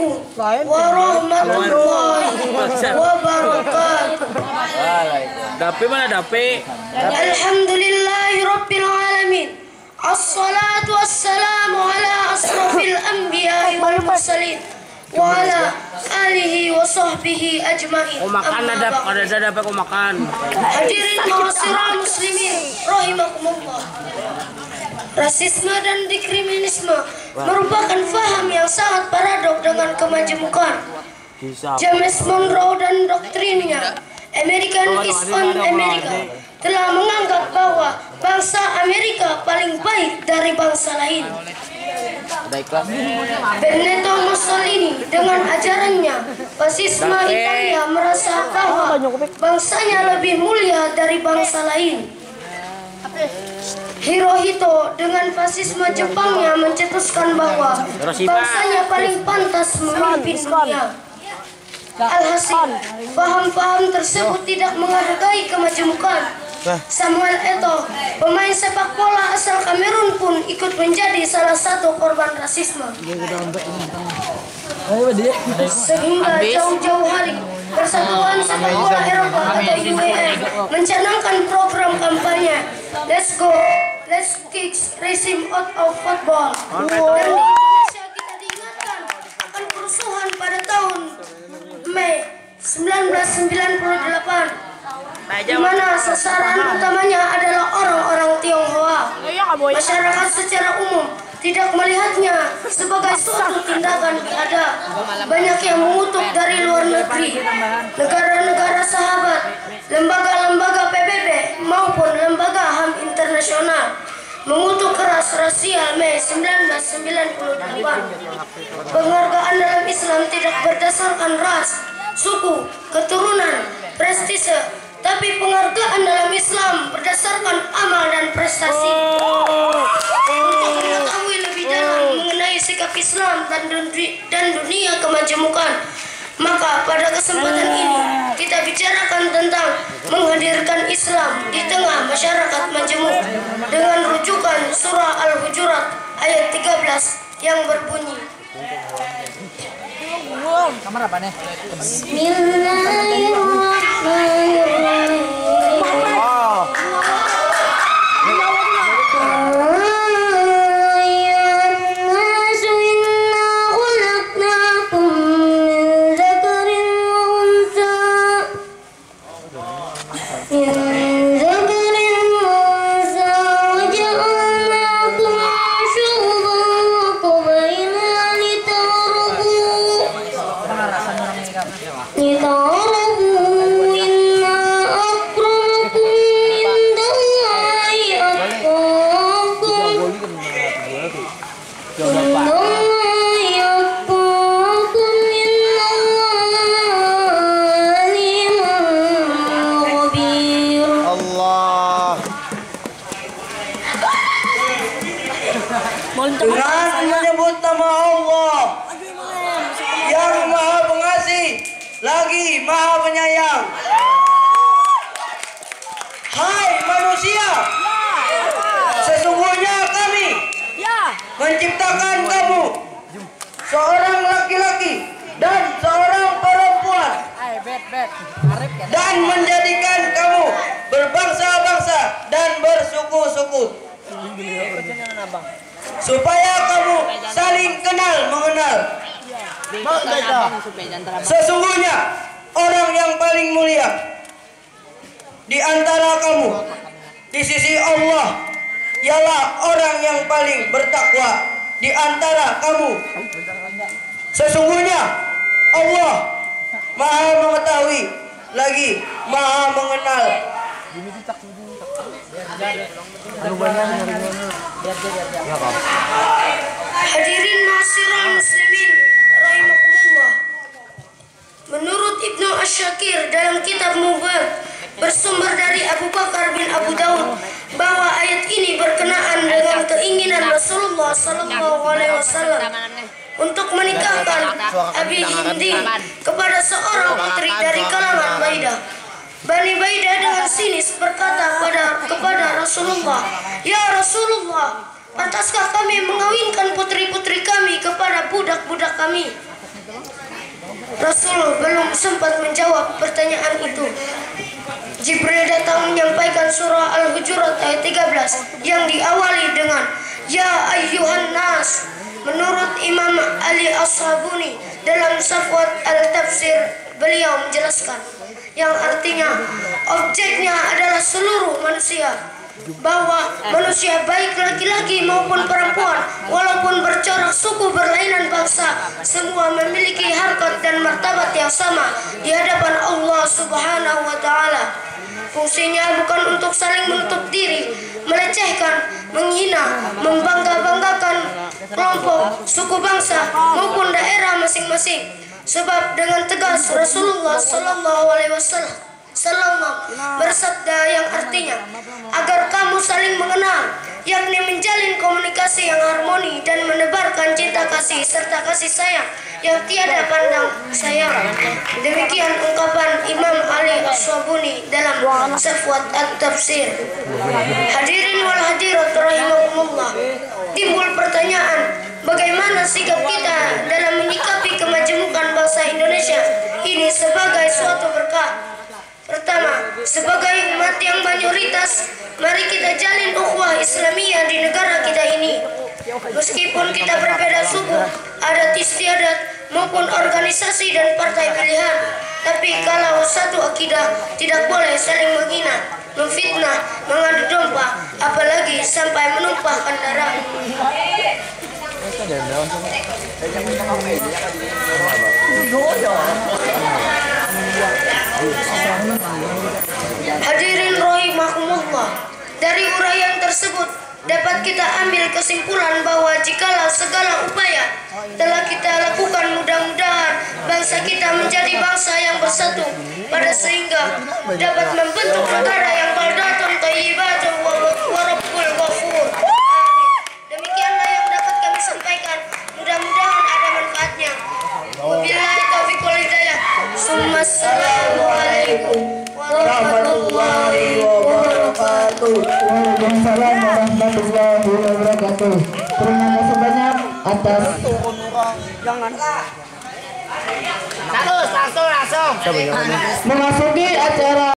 warahmatullahi wabarakatuh. Dapi mana dapi? Alhamdulillahi rabbil alamin. Assalatu wassalamu ala asrafil anbiya'i wal mursalin wa ala alihi wa sahbihi ajma'in. Kau makan ada dapat kau makan. Hadirin ma'asyiral muslimin rahimakumullah. Rasisme dan diskriminasi merupakan faham yang sangat paradok dengan kemajemukan. James Monroe dan doktrinnya American is on America telah menganggap bahwa bangsa Amerika paling baik dari bangsa lain. Benito Mussolini dengan ajarannya fasisme Italia merasa bahwa bangsanya lebih mulia dari bangsa lain. Hirohito dengan fasisme Jepangnya mencetuskan bahwa bangsanya paling pantas memimpin dunia. Alhasil, paham-paham tersebut tidak menghargai kemajemukan. Samuel Eto'o, pemain sepak bola asal Kamerun pun ikut menjadi salah satu korban rasisme. Sehingga jauh-jauh hari, Persatuan Sepak Bola Eropa atau UEFA mencanangkan program kampanye Let's Go, Let's Kick Racism Out of Football. Dan di Indonesia kita diingatkan akan kerusuhan pada tahun Mei 1998. Di mana sasaran utamanya adalah orang-orang Tionghoa. Masyarakat secara umum tidak melihatnya sebagai suatu tindakan biadab. Banyak yang mengutuk dari luar negeri, negara-negara sahabat, lembaga-lembaga PBB maupun lembaga HAM internasional mengutuk keras rasial Mei 1998. Penghargaan dalam Islam tidak berdasarkan ras, suku, keturunan, prestise, tapi penghargaan dalam Islam berdasarkan amal dan prestasi. Untuk mengetahui lebih dalam mengenai sikap Islam dan dunia kemajemukan, maka pada kesempatan ini kita bicarakan tentang menghadirkan Islam di tengah masyarakat majemuk dengan rujukan surah Al-Hujurat ayat 13 yang berbunyi, Bismillahirrahmanirrahim. Dengan menyebut nama Allah yang Maha Pengasih lagi Maha Penyayang. Hai manusia, sesungguhnya kami menciptakan kamu seorang laki-laki dan seorang perempuan dan menjadikan kamu berbangsa-bangsa dan bersuku-suku supaya kamu saling kenal mengenal. Sesungguhnya orang yang paling mulia di antara kamu di sisi Allah ialah orang yang paling bertakwa di antara kamu. Sesungguhnya Allah Maha mengetahui lagi Maha mengenal. Hadirin ma'asyiral muslimin rahimakumullah. Menurut Ibnu Asy-Syakir dalam kitab Mubad bersumber dari Abu Bakar bin Abu Daud bahwa ayat ini berkenaan dengan keinginan Rasulullah SAW untuk menikahkan Abi Hindi kepada seorang putri dari kalangan Baidah. Bani Baidah dengan sinis berkata kepada Rasulullah, "Ya Rasulullah, pantaskah kami mengawinkan putri-putri kami kepada budak-budak kami?" Rasul belum sempat menjawab pertanyaan itu. Jibril datang menyampaikan surah Al-Hujurat ayat 13 yang diawali dengan Ya ayyuhan nas. Menurut Imam Ali As-Sabuni dalam Safwat Al-Tafsir, beliau menjelaskan yang artinya objeknya adalah seluruh manusia, bahwa manusia baik laki-laki maupun perempuan walaupun bercorak suku berlainan bangsa, semua memiliki harkat dan martabat yang sama di hadapan Allah Subhanahu wa taala. Fungsinya bukan untuk saling menutup diri, melecehkan, menghina, membangga-banggakan kelompok, suku bangsa maupun daerah masing-masing. Sebab dengan tegas Rasulullah SAW bersabda yang artinya agar kamu saling mengenal, yakni menjalin komunikasi yang harmoni dan menebarkan cinta kasih serta kasih sayang yang tiada pandang sayang. Demikian ungkapan Imam Ali As-Sabuni dalam Safwat At-Tafsir. Hadirin wal hadirat rahimakumullah, timbul pertanyaan, bagaimana sikap kita dalam menyikapi kemajemukan bangsa Indonesia ini sebagai suatu berkah? Pertama, sebagai umat yang mayoritas, mari kita jalin ukhuwah Islamiyah di negara kita ini. Meskipun kita berbeda suku, adat istiadat maupun organisasi dan partai pilihan, tapi kalau satu akidah tidak boleh saling menghina, memfitnah, mengadu domba, apalagi sampai menumpahkan darah. Hadirin rahimakumullah, dari uraian tersebut dapat kita ambil kesimpulan bahwa jikalau segala upaya telah kita lakukan, mudah-mudahan bangsa kita menjadi bangsa yang bersatu pada sehingga dapat membentuk negara yang baldatun thayyibatun wa rabbul ghafur. Demikianlah yang dapat kami sampaikan, mudah-mudahan ada manfaatnya. Wabillahi taufiq wal hidayah. Assalamualaikum warahmatullahi wabarakatuh. Waalaikumsalam warahmatullahi wabarakatuh. Terima kasih banyak atas Langsung. memasuki acara